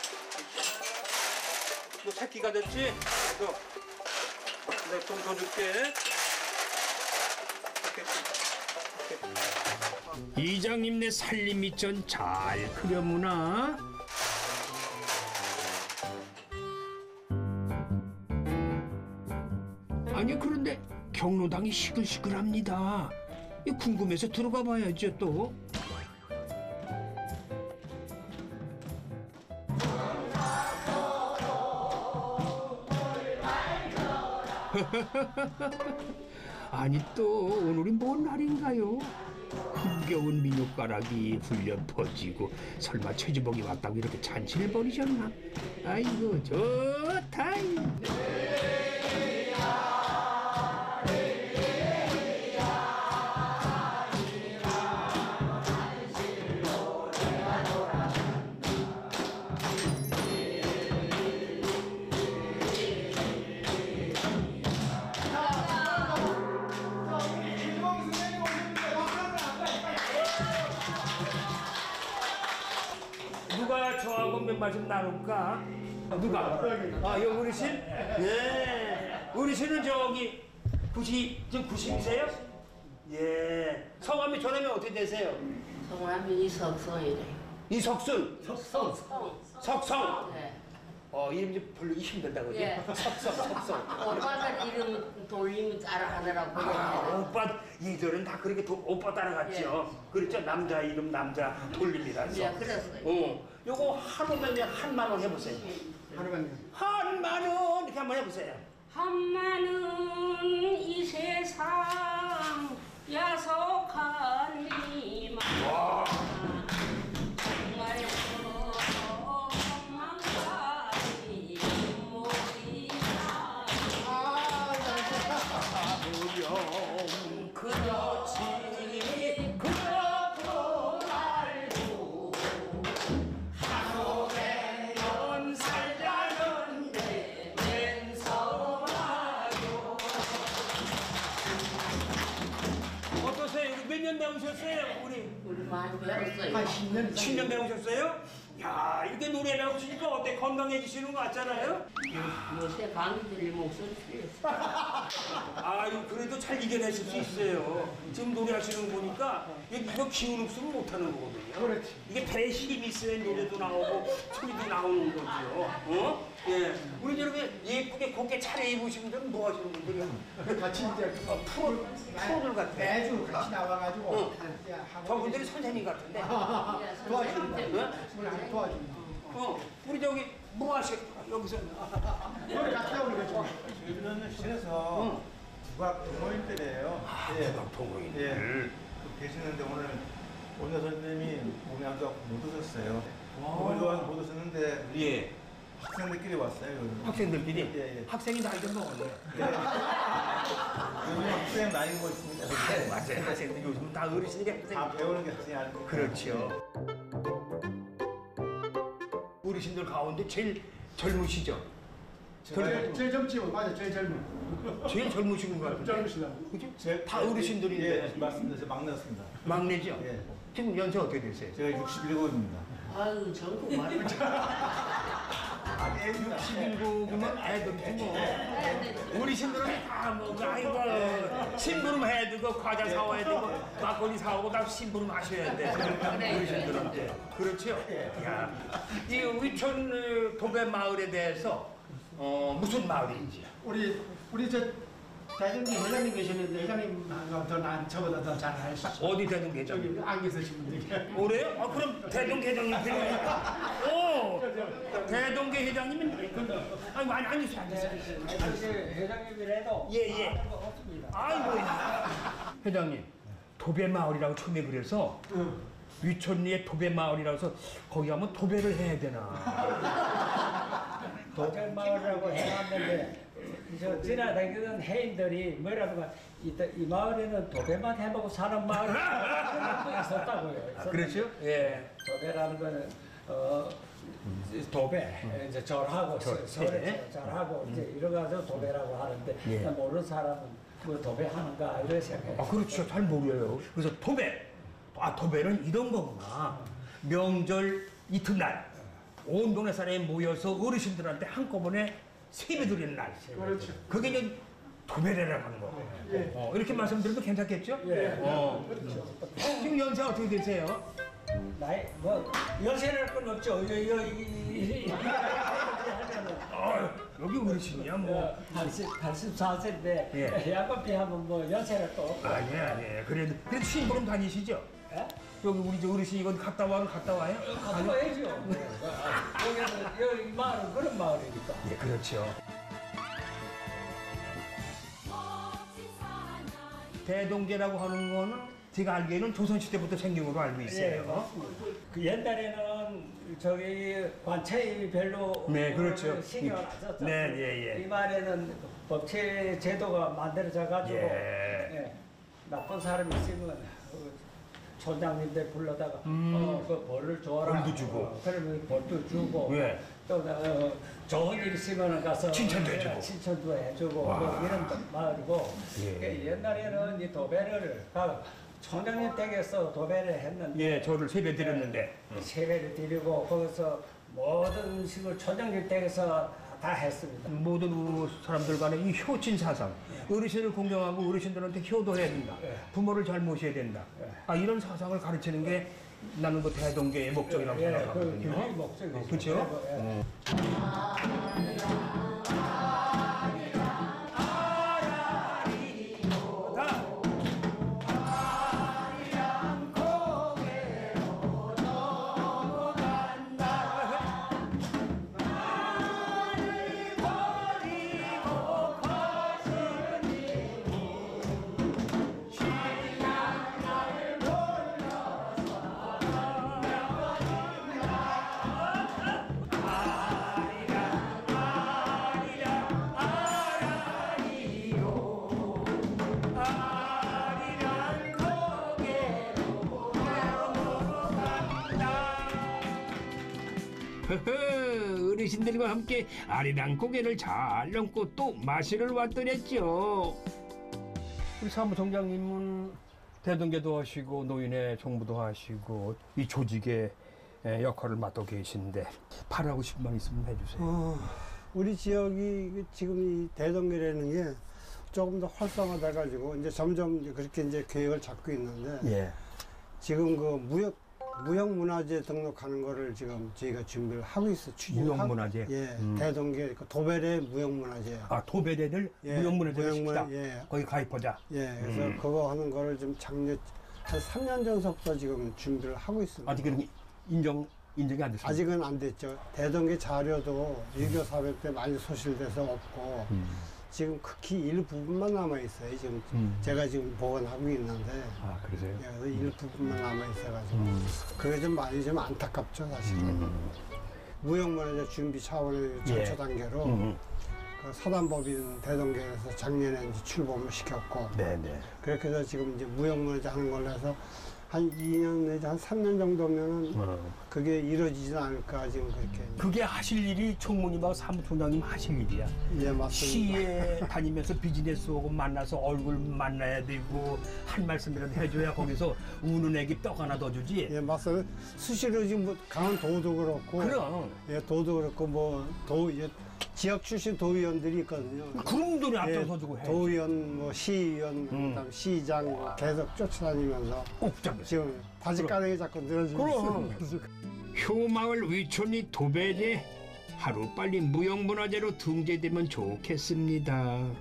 너 새끼가 됐지? 너. 내가 좀 더 줄게. 이장님네 살림 밑전 잘 끓여무나? 아니 그런데 경로당이 시끌시끌합니다. 이거 궁금해서 들어가 봐야죠 또. 아니 또 오늘이 뭔 날인가요? 흥겨운 민요가락이 불려 퍼지고 설마 최주복이 왔다고 이렇게 잔치를 벌이셨나? 아이고 좋다. 누가 저하고 몇 말씀 나눌까? 아, 누가? 아, 여기 어르신? 예. 어르신은 저기 구십, 지금 구십이세요? 예. 성함이 전화면 어떻게 되세요? 성함이 이석성이래. 이석순. 석성. 석성. 네. 어, 이름 좀 부르기 힘들다, 그지? 예. 석성, 석성. 오빠들 이름 돌리면 따라하느라고. 아, 오빠 이들은 다 그렇게 도, 오빠 따라갔죠. 그렇죠. 남자 이름 남자 돌립니다. 예, 그랬어요. 어, 요거 하루면 한만 원 해보세요. 하루만요. 한만 원 이렇게 한번 해보세요. 한마는 이 세상 야속한 이만. 정말 험망가니 모이나. 그렇지 그렇고 말고 한오백년 살자는데 왼성하요. 어떠세요? 몇 년 배우셨어요? 우리 우리 많이 배웠어요. 한 십 년 십 년 배우셨어요? 야 이렇게 노래 배우시니까 어때? 건강해지시는 거 같잖아요? 요새 감기들이 목소리 틀렸어. 아유 그래도 잘 이겨내실 수 있어요. 지금 노래하시는 거 보니까 이거 기운 없으면 못하는 거거든요. 그렇지. 이게 배에 힘이 있어야 노래도 나오고 소리도 나오는 거죠. 어? 예. 우리 저렇게 예쁘게 곱게 차려입으신 분들은 뭐 하시는 분들이야? 같이 이제 어, 프로, 프로들 같아. 매주 같이 나와가지고 응. 이제 하고 저분들이 선생님 같은데. 도와줍니다. 어? 오늘 안 도와줍니다. 어, 우리 저기 뭐 하시 여기서 노래 같이 나오는 거죠. 저희는 실에서 국악 동호인들이에요. 예, 동호인. 예. 그 계시는데 오늘 오늘 선생님이 몸이 안 좋아서 못 오셨어요. 몸이 좋아서 못 오셨는데 예. 학생들끼리 왔어요. 요즘. 학생들끼리? 예, 예. 학생이 나이 좀 먹었네. 예. 요즘 학생 나이 뭐 있습니다. 네, 맞아요. 학생들 요즘 다 어르신이 학생. 다 배우는 게 학생이 아니고. 그렇죠. 어르신들 가운데 제일 젊으시죠? 제가 제일, 제일 젊지요. 맞아, 제일 젊은. 제일 젊으신 것 같은데. 젊으시다. 그죠? 제- 다 어르신들인데. 예, 맞습니다. 제 막내였습니다. 막내죠? 예. 지금 연세 어떻게 되세요? 제가 육십일입니다. 아유 전국 많이 아니, 애입니다. 십일국이면 애들이지 뭐. 어르신들은 다뭐 아이고 심부름 해야 되고 과자 사와야 되고 막걸리 사오고 다 심부름 하셔야 돼. 어르신들은. 그렇죠? 야, 이 위촌 어, 도배 마을에 대해서 어, 무슨 마을인지. 우리 우리 저 대전기 회장님 계시는데 회장님하고 더난 저보다 더 잘 알수 있어. 어디 대동 계장? 저기 안개 쓰신 분들이. 올해요? 아 그럼 대동 회장님 필요해요. 오, 대동계 회장님은 아니 많이 앉으세요, 앉으세요. 회장님이라도 예예. 없습니다. 아이고 회장님 도배 마을이라고 처음에 그래서 위촌리에 도배 마을이라고 해서 거기 가면 도배를 해야 되나? 도전마을이라고 해놨는데 저 지나다니던 해인들이 뭐라고 이, 이 마을에는 도배만 해보고 사는 마을이 있었다고요. 그렇죠? 예. 도배라는 거는 어 도배 이제 절하고 절, 설에 네. 절하고 이제 이래가지고 도배라고 하는데 예. 모르는 사람은 뭐 도배하는가 이런 생각이. 아, 그렇죠. 잘 모르요. 그래서 도배. 아, 도배는 이런 거구나. 명절 이튿날 온 동네 사람이 모여서 어르신들한테 한꺼번에 세배 드리는 날. 그렇죠. 그게 이제 도배례라고 하는 거. 어, 이렇게 말씀드려도 괜찮겠죠? 예. 어. 지금 연세 어떻게 되세요? 나이 뭐 연세랄 건 없죠. 이거 이거 이 어, 여기 어르신이야 뭐. 팔십사 세인데 예. 양반 비하면 뭐 연세랄 거 없고. 아니 아니. 그래도 그래도 심부름 다니시죠? 예? 여기 우리 저 어르신 이건 갔다 와는 갔다 와요? 가서 해야죠. 여기는 여기 마을은 그런 마을이니까. 예, 그렇죠. 대동제라고 하는 거는 제가 알기에는 조선시대부터 생긴 걸로 알고 있어요. 그 옛날에는 저기 관차이 별로 네, 그렇죠. 신경 안 썼죠. 네, 예, 예. 이 말에는 법체 제도가 만들어져 가지고 예. 나쁜 사람이 있으면 그 촌장님들 불러다가 음. 어, 그 벌을 줘라. 벌도 주고. 어, 그러면 벌도 주고. 예. 또 어, 좋은 일 있으면 가서 칭찬도 해주고. 칭찬도 해주고 와. 뭐 이런 마을이고. 예. 그 옛날에는 이 도배를 가 촌장님 댁에서 도배를 했는데. 예, 저를 세배 드렸는데. 세배를 드리고 거기서 모든 음식을 촌장님 댁에서 다 했습니다. 모든 사람들 간에 이 효친 사상, 어르신을 공경하고 어르신들한테 효도해야 된다. 예. 부모를 잘 모셔야 된다. 예. 아, 이런 사상을 가르치는 게 나는 그 대동계의 목적이라고 예, 그 생각하거든요. 그게 목적이죠. 어, 그렇죠? 예. 어르신들과 함께 아리랑 고개를 잘 넘고 또 마시러 왔더랬죠. 우리 사무총장님은 대동계도 하시고 노인의 정부도 하시고 이 조직의 역할을 맡고 계신데 바라고 싶은 말 있으면 해주세요. 어, 우리 지역이 지금 이 대동계라는 게 조금 더 활성화돼가지고 이제 점점 이제 그렇게 이제 계획을 잡고 있는데 예. 지금 그 무역 무형문화재 등록하는 거를 지금 저희가 준비를 하고 있어 추진을 무형문화재? 하, 예, 음. 대동계 그 도배래 무형문화재. 아, 도배대를 예, 무형문화재로 무형문화- 시키다. 예. 거기 가입하자. 예, 그래서 음. 그거 하는 거를 좀 작년 한 삼 년 전서부터 지금 준비를 하고 있습니다. 아직은 인정 인정이 안 됐습니다. 아직은 안 됐죠. 대동계 자료도 일교 사백 때 많이 소실돼서 없고 음. 지금 극히 일부분만 남아 있어요. 지금 음. 제가 지금 보관하고 있는데 아, 그러세요? 예, 그래서 일부분만 남아 있어가지고 음. 그게 좀 많이 좀 안타깝죠, 사실은. 음. 무형문화재 준비 차원의 예. 첫째 단계로 음. 그 사단법인 대동계에서 작년에 이제 출범을 시켰고 네네. 그렇게 해서 지금 이제 무형문화재 하는 걸로 해서 한 이 년 내지 한 삼 년 정도면은 어. 그게 이루어지진 않을까 지금 그렇게. 그게 하실 일이 총무님하고 사무총장님 하실 일이야. 예, 맞습니다. 시에 다니면서 비즈니스하고 만나서 얼굴 만나야 되고 한 말씀이라도 해줘야 거기서 우는 애기 떡 하나 더 주지. 예, 맞습니다. 수시로 지금 뭐 강원 도도 그렇고. 그럼. 예, 도도 그렇고 뭐 도 이제 지역 출신 도의원들이 있거든요. 그런 분들이 앞장서 주고 해. 도의원, 뭐 시의원, 음. 그다음 시장 뭐 계속 쫓아다니면서 꼭 잡겠어. 지금 바지가랑이 자꾸 늘어지고 그럼. 있습니다. 효마을 위촌이 도배제 하루빨리 무형문화재로 등재되면 좋겠습니다.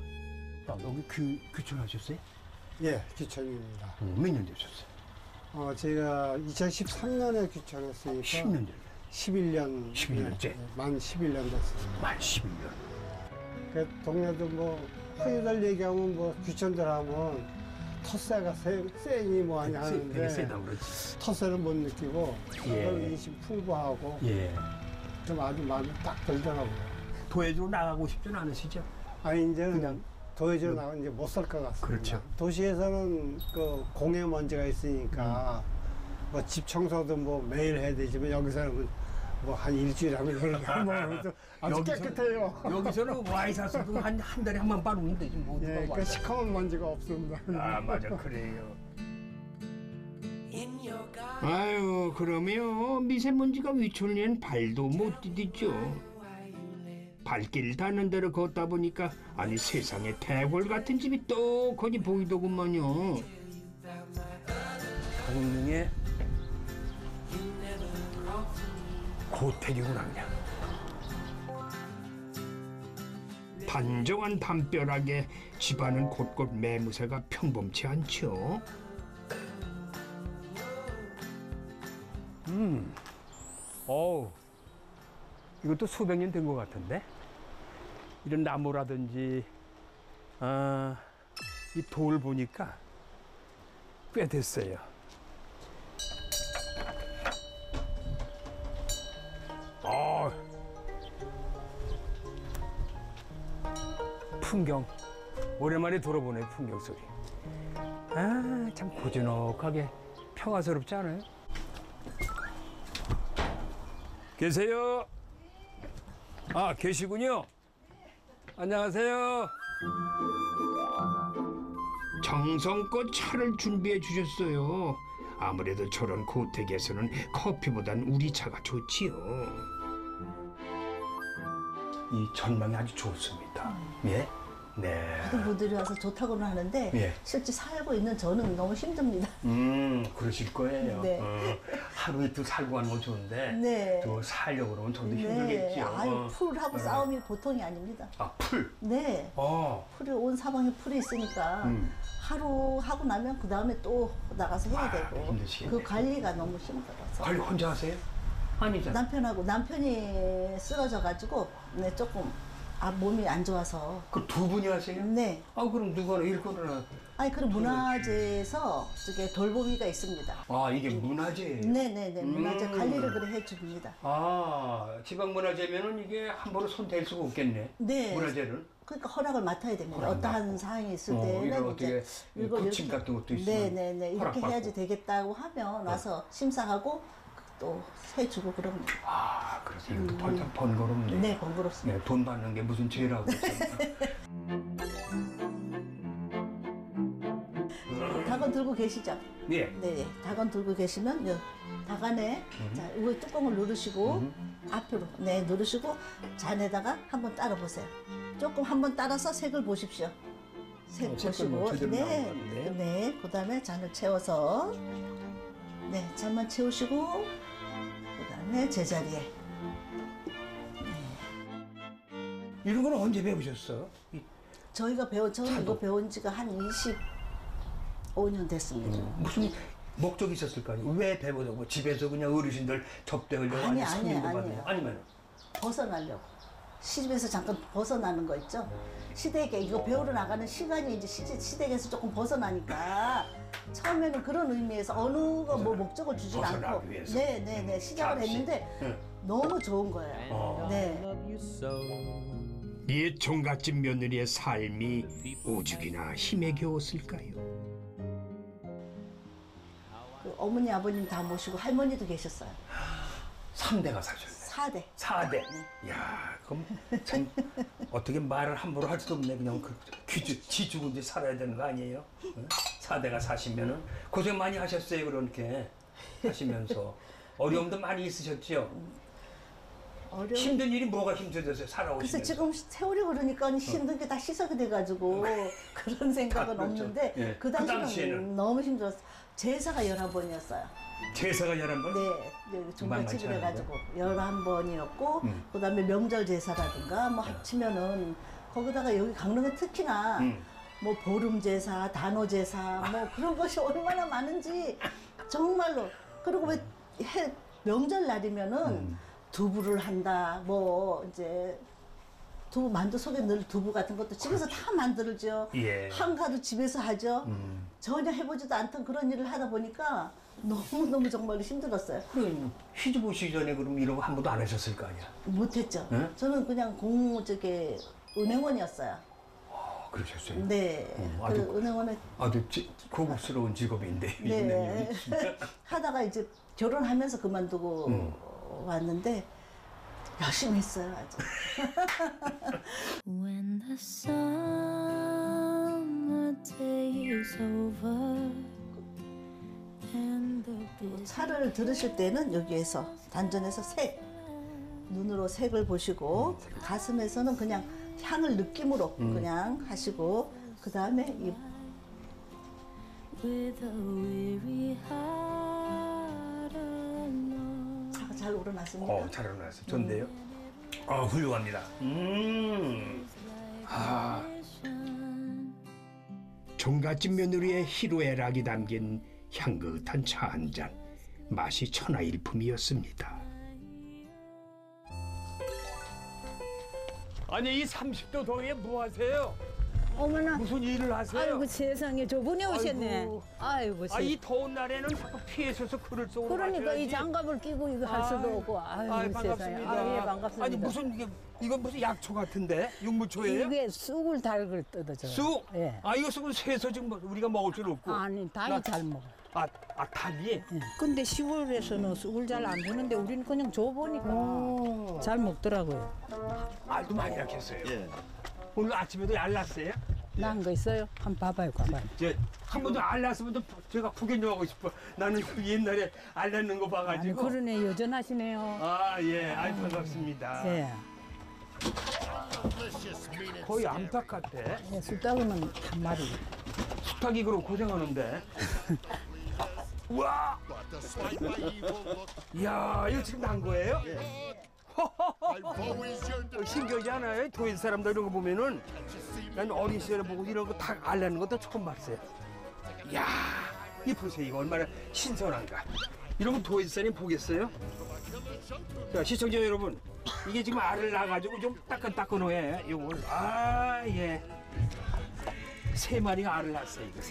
아, 여기 그 귀촌하셨어요? 예, 귀촌입니다. 음, 몇 년 되셨어요? 어, 제가 이천십삼 년에 귀촌했으니까 십 년 전. 십일 년, 십일 년째. 예, 만 십일 년 됐습니다. 만 십일 년. 그 동네도 뭐 흔히들 얘기하면 뭐 귀촌들 하면 텃세가 세, 세니 뭐하냐 되게 하는데 세다 그렇지. 텃세는 못 느끼고 예. 그걸 인심 풍부하고 예. 좀 아주 마음이 딱 들더라고요. 도에도 나가고 싶지는 않으시죠? 아니 이제는 그냥 도에지로 나가면 이제 못 살 것 같습니다. 그렇죠. 도시에서는 그 공해 먼지가 있으니까 뭐 집 청소도 뭐 매일 해야 되지만 여기서는 뭐 한 일주일에 하면 연락 뭐 아주 여기서- 깨끗해요. 여기서는 와이사스도 한, 한 달에 한 번 빠르면 되지 뭐. 예, 누가 그 와이사스. 시커먼 먼지가 없습니다. 아 맞아 그래요. 아유 그러면 미세먼지가 위촌에는 발도 못 디디죠. 발길 닿는 대로 걷다 보니까 아니 세상에 대궐 같은 집이 떡하니 보이더구만요. 강릉의 고택이구나 그냥. 단정한 담벼락에 집안은 곳곳 매무새가 평범치 않죠. 음, 어우, 이것도 수백 년 된 것 같은데? 이런 나무라든지, 아, 이 돌 보니까 꽤 됐어요. 어, 풍경. 오랜만에 들어보네, 풍경 소리. 아, 참 고즈넉하게 평화스럽지 않아요? 계세요? 아, 계시군요. 안녕하세요. 정성껏 차를 준비해 주셨어요. 아무래도 저런 고택에서는 커피보단 우리차가 좋지요. 이 전망이 아주 좋습니다. 예? 네. 모든 분들이 와서 좋다고는 하는데 예. 실제 살고 있는 저는 너무 힘듭니다. 음, 그러실 거예요. 네. 어, 하루 이틀 살고 가는 건 좋은데 네. 또 살려고 그러면 저도 네. 힘들겠죠. 아유, 어. 풀하고 네. 싸움이 보통이 아닙니다. 아, 풀? 네. 어. 풀이 온 사방에 풀이 있으니까 음. 하루 하고 나면 그 다음에 또 나가서 해야 아, 되고 힘드시겠네. 그 관리가 너무 힘들어서 관리 혼자 하세요? 아니잖아. 남편하고 남편이 쓰러져가지고 네 조금 아 몸이 안 좋아서 그 두 분이 하세요? 네. 아, 그럼 누구나 일거나. 아니 그럼 문화재에서 저게 돌보기가 있습니다. 아, 이게 문화재예요? 네네네 문화재 음. 관리를 그래 해줍니다. 아, 지방 문화재면은 이게 함부로 손 댈 수가 없겠네. 네. 문화재를. 그러니까 허락을 맡아야 됩니다. 허락 어떠한 맡고. 사항이 있을 어, 때는 이런 어떻게 이거 고침 같은 것도 있으면 네네네 이렇게 허락받고. 해야지 되겠다고 하면 와서 심사하고 또 해주고 그럼 아, 그래서 이것도 번, 번거롭네. 네 번거롭습니다. 네, 돈 받는 게 무슨 죄라고. 다건 들고 계시죠? 예. 네, 다건 들고 계시면 요 다간에 음. 자 이거 뚜껑을 누르시고 앞으로 네 누르시고 잔에다가 한번 따라 보세요. 조금 한번 따라서 색을 보십시오. 색 어, 색깔 뭐 보시고 제대로 나온 것 네, 같은데? 네, 그다음에 잔을 채워서 네 잔만 채우시고 그다음에 제자리에 이런 건 언제 배우셨어? 이- 저희가 배운 저는 차도. 이거 배운 지가 한 이십오 년 됐습니다. 음, 무슨 목적이 있었을 거 아니에요? 왜 배우려고? 집에서 그냥 어르신들 접대하려고 아니, 아니면 아니, 손님도 아니에요. 받으려고? 아니면 벗어나려고. 시집에서 잠깐 벗어나는 거 있죠? 시댁에 이거 배우러 나가는 시간이 이제 시, 시댁에서 조금 벗어나니까 처음에는 그런 의미에서 어느 거 뭐 목적을 주진 벗어나기 않고 위해서. 네네네 시작을 잠시. 했는데 응. 너무 좋은 거예요. 어. 네. 옛 종갓집 며느리의 삶이 오죽이나 힘에 겨웠을까요? 그 어머니 아버님 다 모시고 할머니도 계셨어요. 삼 대가 사셨네. 사 대. 사 대. 이야, 그럼 참 어떻게 말을 함부로 할 수도 없네. 그냥 그 귀주, 지 죽은 지 살아야 되는 거 아니에요? 응? 사 대가 사시면은 고생 많이 하셨어요. 그렇게 하시면서 어려움도 많이 있으셨죠? 어려운. 힘든 일이 뭐가 힘들었어요? 글쎄 살아오시면서. 지금 세월이 흐르니까 힘든 게 다 시석이 돼가지고 그런 생각은 그렇죠. 없는데 예, 그 그 당시에는, 당시에는. 너무 힘들었어. 제사가 열한 번이었어요. 제사가 열한 번? 네, 만만치 중간집을 않은데? 해가지고 열한 번이었고 음. 그다음에 명절 제사라든가 뭐 합치면은 거기다가 여기 강릉은 특히나 음. 뭐 보름 제사, 단오 제사 뭐 그런 것이 얼마나 많은지 정말로 그리고 왜 해, 명절 날이면은 음. 두부를 한다 뭐 이제 두부 만두 속에 넣을 두부 같은 것도 집에서 다 만들죠. 예. 한가도 집에서 하죠. 음. 전혀 해보지도 않던 그런 일을 하다 보니까 너무너무 정말로 힘들었어요. 그럼 시집 오시기 전에 그럼 이런 거 한 번도 안 하셨을 거 아니야? 못했죠. 네? 저는 그냥 공, 저기, 은행원이었어요. 아, 그러셨어요? 네. 음, 그 아주- 은행원에, 아주 지- 고급스러운 직업인데. 이 네. 은행이 진짜. 하다가 이제 결혼하면서 그만두고 음. 하고 왔는데 열심히 했어요 아주. When the summer day is over and the busy 차를 들으실 때는 여기에서 단전에서 색 눈으로 색을 보시고 가슴에서는 그냥 향을 느낌으로 음. 그냥 하시고 그 다음에 이 with a weary heart alone. 차가 잘 우러났습니다. 어, 잘 일어났어요. 좋은데요? 어, 훌륭합니다. 음. 아. 종갓집 며느리의 희로애락이 담긴 향긋한 차 한 잔. 맛이 천하일품이었습니다. 아니 이 삼십 도 더위에 뭐 하세요? 어머나. 무슨 일을 하세요? 아이고 세상에 저분이 오셨네. 아이고. 아이고. 아, 이 더운 날에는 자꾸 피해서서 글을 쏘고 그러니까 이 마셔야지. 장갑을 끼고 이거 할 수도 아이, 없고. 아이고 아이, 세상에. 반갑습니다. 아, 예, 반갑습니다. 아니 무슨 이게 이건 무슨 약초 같은데? 육무초예요? 이게 쑥을 달글 뜯어줘. 쑥? 예. 아 이거 쑥은 새서 지금 뭐 우리가 먹을 줄 없고. 아니 닭이 나- 잘 먹어. 아, 아 닭이? 예. 근데 시골에서는 쑥을 잘 안 주는데 우리는 그냥 줘보니까 잘 먹더라고요. 알도 많이 낳겠어요. 오늘 아침에도 알 났어요? 난 거 있어요? 한번 봐봐요, 봐봐요. 한 번도 알 났으면 좀 제가 구경 좀 하고 싶어. 나는 그 옛날에 알 낳는 거 아니 봐가지고. 그러네 여전하시네요. 아, 예. 아이, 반갑습니다. 예. 거의 암탉 같아. 예, 쑥닭은 한 마리. 쑥닭이 그럼 고생하는데. 우와! 이야, 이거 지금 난 거예요? 어, 신기하지 않아요? 도인 사람들 이런 거 보면은 난 어린 시절에 보고 이런 거 다 알라는 것도 처음 봤어요. 이야, 이 보세요. 이거 얼마나 신선한가. 이런 거 도인 사람이 보겠어요? 자, 시청자 여러분, 이게 지금 알을 낳아가지고 좀 따끈따끈해. 이걸 아, 예. 세 마리가 알을 낳았어요. 이거.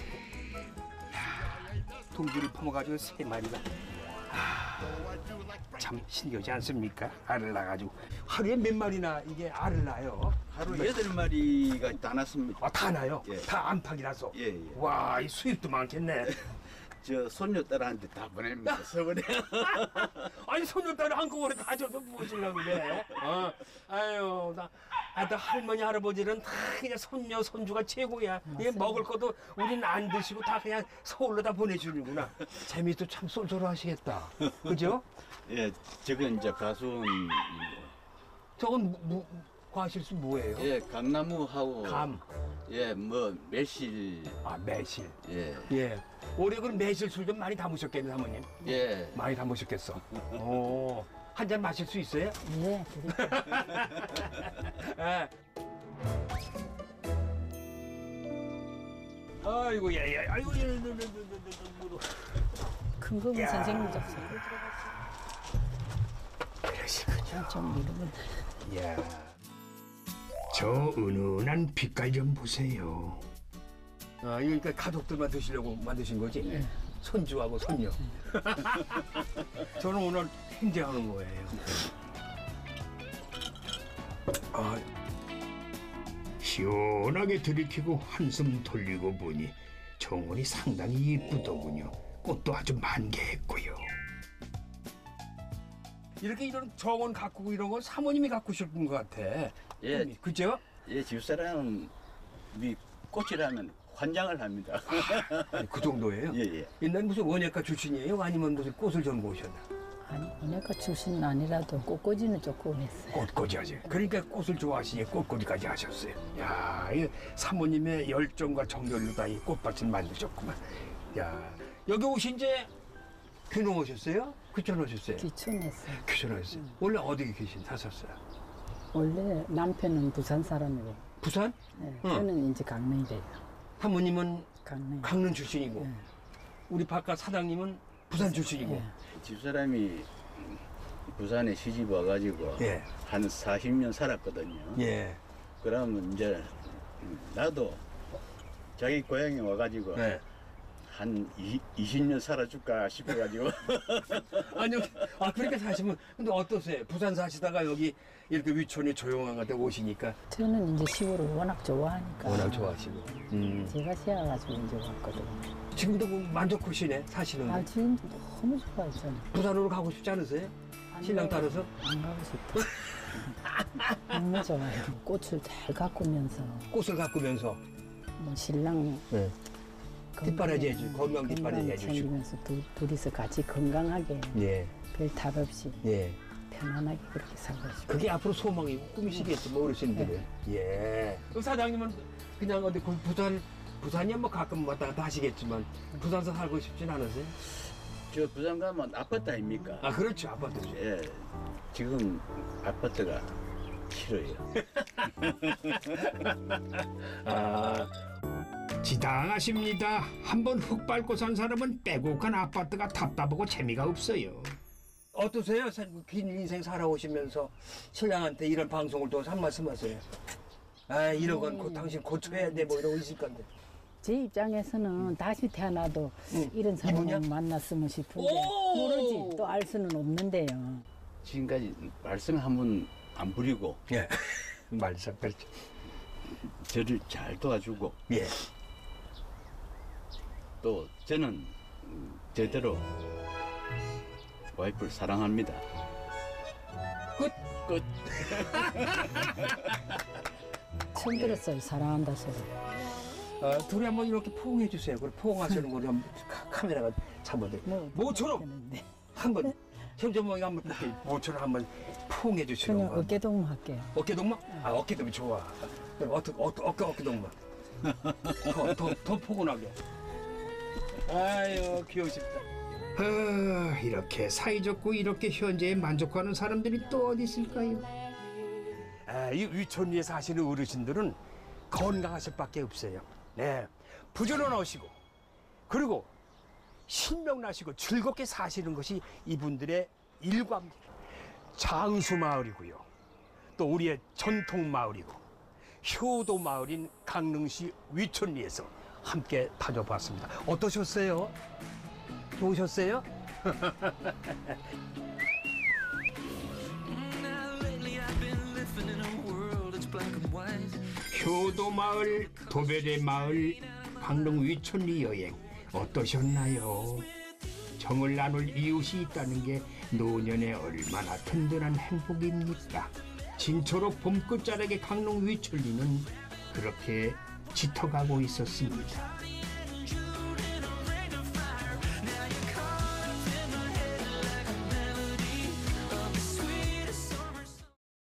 동지를 품어가지고 세 마리가. 아, 참 신기하지 않습니까? 알을 낳아가지고 하루에 몇 마리나 이게 알을 낳아요? 하루 여덟 마리가 다 났습니다. 아, 다 나요? 예. 다 암탉이라서? 예, 예. 와, 이 수입도 많겠네. 저 손녀 딸한테 다 보냅니다. 서울에. 아니, 손녀딸을 한꺼번에 다 줘서 무엇이려고 그래? 어, 아유, 나, 아, 나 할머니, 할아버지는 다 그냥 손녀, 손주가 최고야. 예, 먹을 것도 우린 안 드시고 다 그냥 서울로 다 보내주는구나. 재미도 참 쏠쏠하시겠다. 그죠? 예, 저건 이제 가수원. 저건 무, 무, 과실수 뭐예요? 예, 감나무하고. 감. 예, 뭐 매실. 아, 매실. 예. 예. 올해 그럼 매실술 좀 많이 담으셨겠네, 사모님? 예. 많이 담으셨겠어. 오, 한 잔 마실 수 있어요? 네. 예. 아이고, 예, 예. 아이고, 예, 예, 예, 예, 예, 예. 큰 거는 야. 선생님 잡수. 그러시군요. 좀 이러면. 예. 저 은은한 빛깔 좀 보세요. 아, 이거 그러니까 가족들만 드시려고 만드신 거지? 네. 손주하고 손녀. 저는 오늘 행제하는 거예요. 아, 시원하게 들이키고 한숨 돌리고 보니 정원이 상당히 예쁘더군요. 꽃도 아주 만개했고요. 이렇게 이런 정원 가꾸고 이런 건 사모님이 가꾸실 것 같아. 예. 그죠? 예, 집사람이 꽃이라면 환장을 합니다. 아니, 그 정도예요? 예, 예. 옛날 무슨 원예과 출신이에요? 아니면 무슨 꽃을 전고 오셨나? 아니 원예과 출신은 아니라도 꽃꽂이는 조금 했어요. 꽃꽂이 하지. 그러니까 꽃을 좋아하시니 꽃꽂이까지 하셨어요. 야, 이 사모님의 열정과 정열로 다 이 꽃밭을 만드셨구만. 야, 여기 오신 지 귀농 오셨어요? 귀촌 오셨어요? 귀촌했어요. 귀촌 오셨어요. 원래 어디 계신 사셨어요? 원래 남편은 부산 사람이고. 부산? 네, 응. 저는 이제 강릉이래요. 사모님은 강릉. 강릉 출신이고, 우리 바깥 사장님은 부산 출신이고. 예. 집사람이 부산에 시집 와가지고 예. 한 사십 년 살았거든요. 예. 그러면 이제 나도 자기 고향에 와가지고 예. 한 이, 이십 년 살아줄까 싶어가지고. 아니요. 아, 그렇게 사시면, 근데 어떠세요? 부산 사시다가 여기 이렇게 위촌이 조용한 곳에 오시니까. 저는 이제 시골을 워낙 좋아하니까. 워낙 좋아하시고. 음. 제가 시아가지고 이제 왔거든요. 지금도 뭐 만족하시네, 사시는 거. 아, 지금 너무 좋아요, 저는. 부산으로 가고 싶지 않으세요? 아, 신랑 따라서? 안 가고 싶어. 너무 좋아요. 꽃을 잘 가꾸면서. 꽃을 가꾸면서. 뭐 신랑. 네. 뒷바라지 해주, 건강 뒷바라지 해주시고. 챙기면서 두, 둘이서 같이 건강하게. 예. 별 탈 없이. 예. 편안하게 그렇게 살고 싶어요. 그게 앞으로 소망이 꿈이시겠죠, 뭐 어르신들은. 네. 예. 그 사장님은 그냥 어디 부산, 부산이야 뭐 가끔 왔다 갔다 하시겠지만 부산서 살고 싶진 않으세요? 저 부산 가면 아파트 아닙니까? 아 그렇죠, 아파트죠. 예. 지금 아파트가 싫어요. 아, 지당하십니다. 한번 흙 밟고 산 사람은 빼곡한 아파트가 답답하고 재미가 없어요. 어떠세요? 긴 인생 살아오시면서 신랑한테 이런 방송을 통해서 한 말씀 하세요. 아 이런 건 곧 당신 고쳐야 돼 뭐 이러고 있을 건데. 제 입장에서는 음. 다시 태어나도 음. 이런 사람을 이분이야? 만났으면 싶은데 모르지 또 알 수는 없는데요. 지금까지 말씀 한 번 안 부리고 예. 말씀 그렇죠. 저를 잘 도와주고 예. 또 저는 제대로 와이프를 사랑합니다. 끝. 끝. 처음 들었어요. 사랑한다 소리. 어, 둘이 한번 이렇게 포옹해 주세요. 그걸 포옹하시는 거를 한번 카- 카메라가 잡아도 뭐, 모처럼 한번 현정모가 한번 볼게요. 모처럼 한번 포옹해 주시는 그냥 거. 어깨 동무 할게요. 어깨 동무? 아 어깨 동무 좋아. 그럼 어떻게 어깨 어깨 어깨 동무. 더더 더 포근하게. 아유 귀여우십다. 아, 이렇게 사이좋고 이렇게 현재에 만족하는 사람들이 또 어디 있을까요? 아, 이 위촌리에 사시는 어르신들은 건강하실 밖에 없어요. 네, 부지런하시고 그리고 신명나시고 즐겁게 사시는 것이 이분들의 일과입니다. 장수 마을이고요. 또 우리의 전통 마을이고 효도 마을인 강릉시 위촌리에서 함께 다녀봤습니다. 어떠셨어요? 좋으셨어요? 효도 마을, 도배대 마을, 강릉 위촌리 여행 어떠셨나요? 정을 나눌 이웃이 있다는 게 노년에 얼마나 든든한 행복입니까? 진초록 봄 끝자락의 강릉 위촌리는 그렇게 짙어가고 있었습니다.